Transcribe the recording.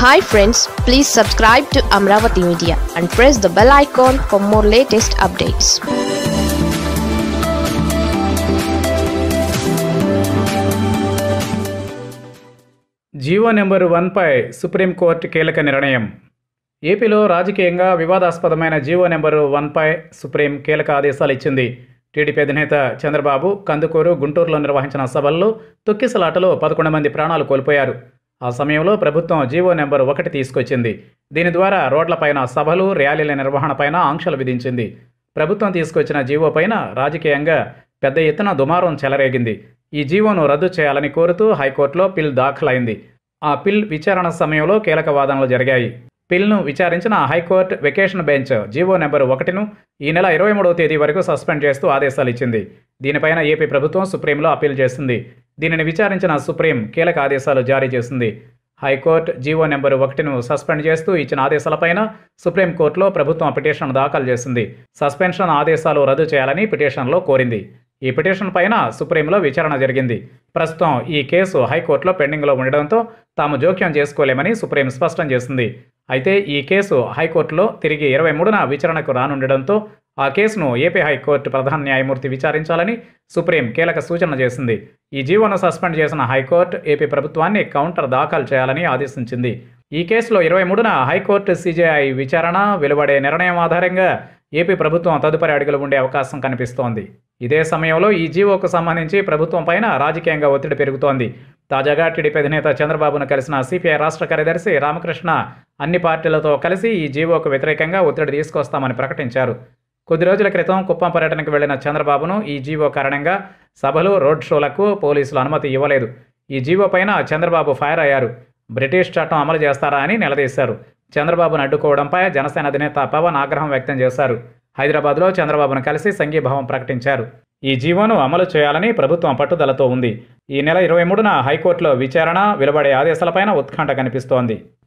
Hi friends, please subscribe to Amaravathi Media and press the bell icon for more latest updates. GO number 1పై supreme court కీలక నిర్ణయం. ఏపీలో రాజకీయంగా వివాదాస్పదమైన GO number 1పై supreme కీలక ఆదేశాలు ఇచ్చింది. టీడీపీ అధినేత చంద్రబాబు కందుకూరు, గుంటూరులో నిర్వహించిన సభల్లో తొక్కిసలాటలో 11 మంది ప్రాణాలు కోల్పోయారు. ఆ సమయంలో ప్రభుత్వం జీవో నెంబర్ 1 తీసుకొచ్చింది. దీని ద్వారా రోడ్లపైన సభలు, ర్యాలీల నిర్వహణపైన ఆంక్షలు విధించింది. ప్రభుత్వం తీసుకొచ్చిన జీవో పైన రాజకీయంగా పెద్ద ఎత్తున దుమారం చెలరేగింది. ఈ జీవోను రద్దు చేయాలని కోరుతూ హైకోర్టులో పిల్ దాఖలైంది. ఆ పిల్ విచారణ సమయంలో కీలక వాదనలు జరిగాయి. పిల్ను విచారించిన high court vacation bench GO number 1ను ఈ నెల 23వ తేదీ వరకు సస్పెండ్ చేస్తూ ఆదేశాలు ఇచ్చింది. దీనిపైన ఏపీ ప్రభుత్వం సుప్రీంలో అప్పీల్ చేసింది. దీనిని విచారించిన సుప్రీం కీలక ఆదేశాలు జారీ చేసింది. హైకోర్టు జీవో నెంబర్ 1ను సస్పెండ్ చేస్తూ ఇచ్చిన ఆదేశాలపైన సుప్రీంకోర్టులో ప్రభుత్వం పిటిషన్ దాఖలు చేసింది. సస్పెన్షన్ ఆదేశాలు రద్దు చేయాలని పిటిషన్లో కోరింది. ఈ పిటిషన్ పైన సుప్రీంలో విచారణ జరిగింది. ప్రస్తుతం ఈ కేసు హైకోర్టులో పెండింగ్లో ఉండడంతో తాము జోక్యం చేసుకోలేమని సుప్రీం స్పష్టం చేసింది. అయితే ఈ కేసు హైకోర్టులో తిరిగి 23న విచారణకు రానుండడంతో ఆ కేసును ఏపీ హైకోర్టు ప్రధాన న్యాయమూర్తి విచారించాలని సుప్రీం కీలక సూచన చేసింది. ఈ జీవోను సస్పెండ్ చేసిన హైకోర్టు ఏపీ ప్రభుత్వాన్ని కౌంటర్ దాఖలు చేయాలని ఆదేశించింది. ఈ కేసులో 23న హైకోర్టు సిజేఐ విచారణ వెలువడే నిర్ణయం ఆధారంగా ఏపీ ప్రభుత్వం తదుపరి అడుగులు ఉండే అవకాశం కనిపిస్తోంది. ఇదే సమయంలో ఈ జీవోకు సంబంధించి ప్రభుత్వం పైన రాజకీయంగా ఒత్తిడి పెరుగుతోంది. తాజాగా టీడీపీ అధినేత చంద్రబాబును కలిసిన సిపిఐ రాష్ట్ర కార్యదర్శి రామకృష్ణ అన్ని పార్టీలతో కలిసి ఈ జీవోకు వ్యతిరేకంగా ఒత్తిడి తీసుకొస్తామని ప్రకటించారు. కొద్ది రోజుల క్రితం కుప్పం పర్యటనకు వెళ్లిన చంద్రబాబును ఈ జీవో కారణంగా సభలు, రోడ్ షోలకు పోలీసులు అనుమతి ఇవ్వలేదు. ఈ జీవో పైన చంద్రబాబు ఫైర్ అయ్యారు. బ్రిటిష్ చట్టం అమలు చేస్తారా అని నిలదీశారు. చంద్రబాబును అడ్డుకోవడంపై జనసేన అధినేత పవన్ ఆగ్రహం వ్యక్తం చేశారు. హైదరాబాద్లో చంద్రబాబును కలిసి సంఘీభావం ప్రకటించారు. ఈ జీవోను అమలు చేయాలని ప్రభుత్వం పట్టుదలతో ఉంది. ఈ నెల 23న హైకోర్టులో విచారణ వెలువడే ఆదేశాలపైన ఉత్కంఠ కనిపిస్తోంది.